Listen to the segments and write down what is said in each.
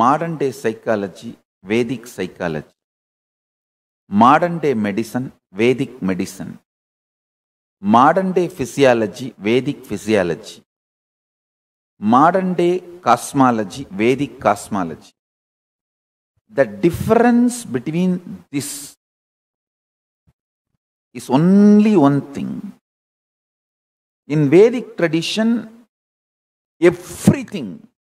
modern day psychology, Vedic psychology. Modern day medicine, Vedic medicine. Modern day physiology, Vedic physiology. Modern day cosmology, Vedic cosmology. The difference between this is only one thing. In Vedic tradition, everything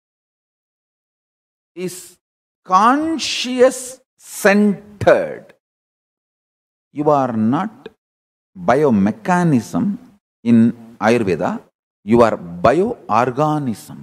is conscious centered. You are not biomechanism in Ayurveda, you are bioorganism.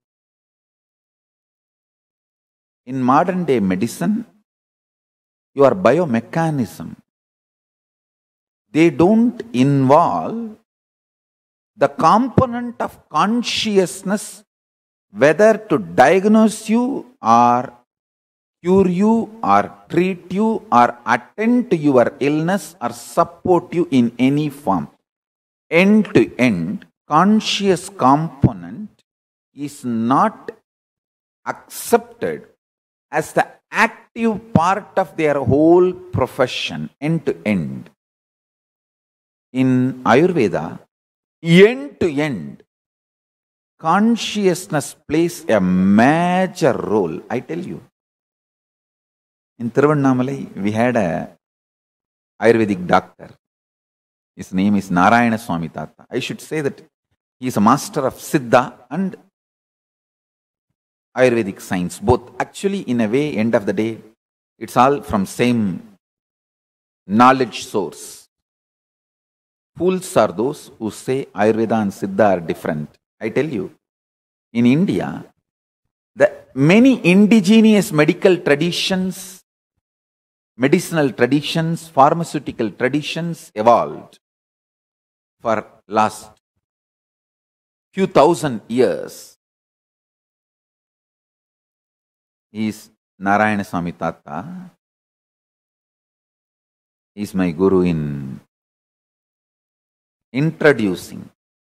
In modern day medicine, you are biomechanism. They don't involve the component of consciousness, whether to diagnose you or cure you or treat you or attend to your illness or support you in any form. End to end, conscious component is not accepted as the active part of their whole profession, end to end. In Ayurveda, end to end, consciousness plays a major role. I tell you. In Tiruvannamalai, we had a Ayurvedic doctor. His name is Narayana Swami Tata. I should say that he is a master of Siddha and Ayurvedic science. Both actually, in a way, end of the day, it's all from same knowledge source. Fools are those who say Ayurveda and Siddha are different. I tell you, in India, the many indigenous medical traditions, medicinal traditions, pharmaceutical traditions evolved for last few thousand years. He is Narayana Swami Tata. He is my guru in introducing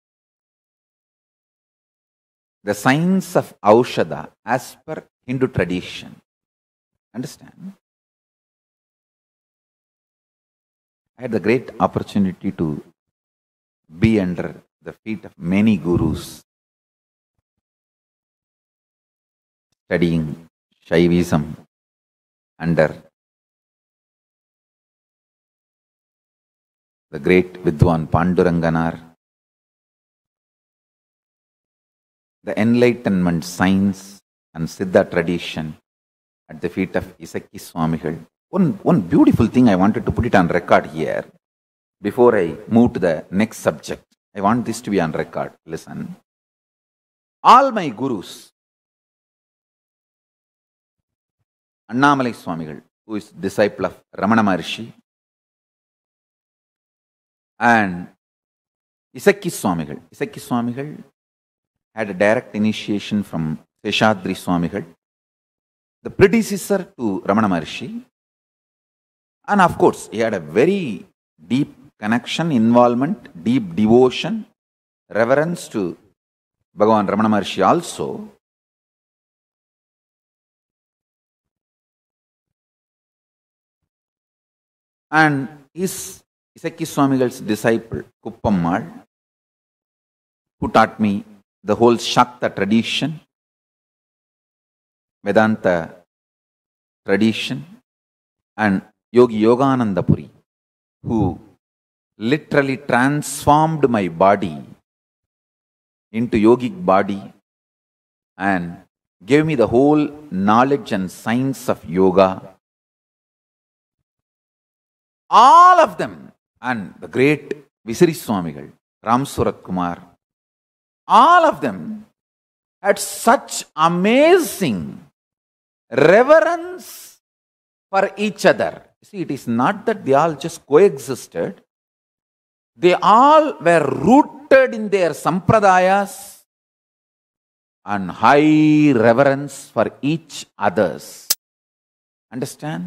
the science of Aushadha as per Hindu tradition. Understand? I had the great opportunity to be under the feet of many gurus, studying Shaivism under the great Vidwan Panduranganar, the Enlightenment science and Siddha tradition at the feet of Isaki Swamigal. One beautiful thing I wanted to put it on record here before I move to the next subject. I want this to be on record. Listen. All my gurus, Annamalai Swamigal, who is disciple of Ramana Maharshi, and Isaki Swamigal. Isaki Swamigal had a direct initiation from Seshadri Swamigal, the predecessor to Ramana Maharshi. And of course, he had a very deep connection, involvement, deep devotion, reverence to Bhagavan Ramana Maharshi also. And his Isaki Swamigal's disciple, Kuppammal, who taught me the whole Shakta tradition, Vedanta tradition, and Yogi Yogananda Puri, who literally transformed my body into yogic body and gave me the whole knowledge and science of yoga. All of them, and the great Visiri Swamigal, Ram Surat Kumar, all of them had such amazing reverence for each other. See, it is not that they all just coexisted. They all were rooted in their sampradayas and high reverence for each others. Understand?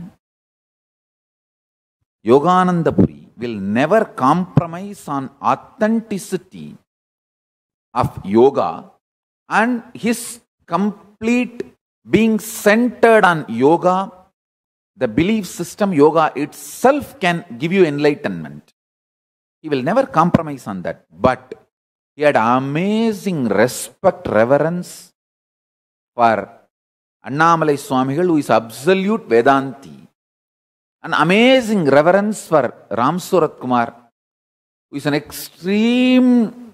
Yogananda Puri will never compromise on authenticity of yoga and his complete being centered on yoga, the belief system, yoga itself can give you enlightenment. He will never compromise on that. But he had amazing respect, reverence for Annamalai Swamigal, who is absolute Vedanti. An amazing reverence for Ram Surat Kumar, who is an extreme,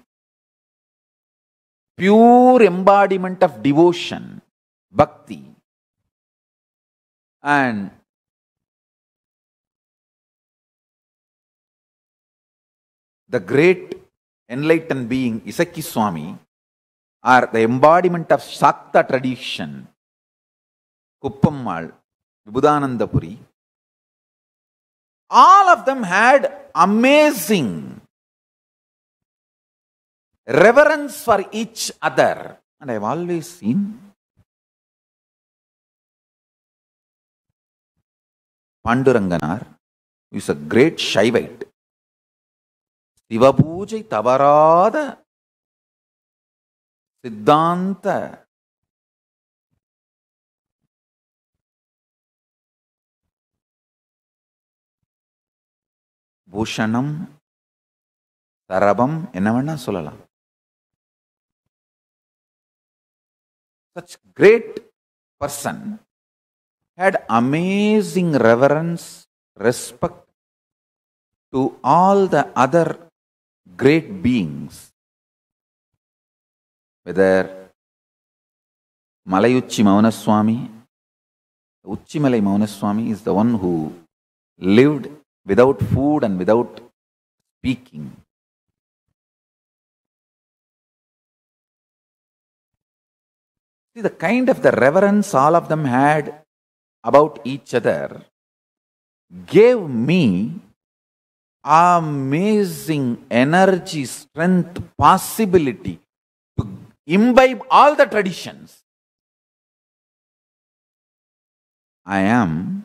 pure embodiment of devotion, bhakti. And the great enlightened being Isaki Swami are the embodiment of Shakta tradition. Kuppammal, Vibhudanandapuri. All of them had amazing reverence for each other. And I have always seen Panduranganar, who is a great Shaivite. Sivapujai Tavarada Siddhanta Bhushanam Sarabam Ennavanna Sollala. Such great person had amazing reverence, respect to all the other great beings, whether Malayuchi Maunaswami. Uchimalai Maunaswami is the one who lived without food and without speaking. See, the kind of the reverence all of them had about each other gave me amazing energy, strength, possibility to imbibe all the traditions. I am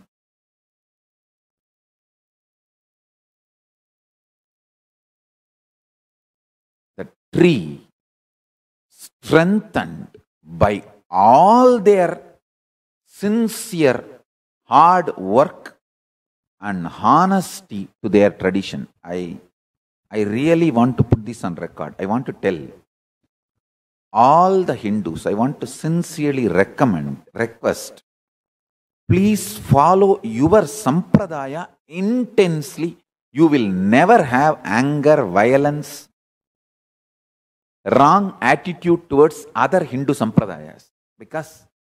the tree strengthened by all their sincere hard work and honesty to their tradition. I really want to put this on record. I want to tell all the Hindus, I want to sincerely request, please follow your sampradaya intensely. You will never have anger, violence, wrong attitude towards other Hindu sampradayas. Because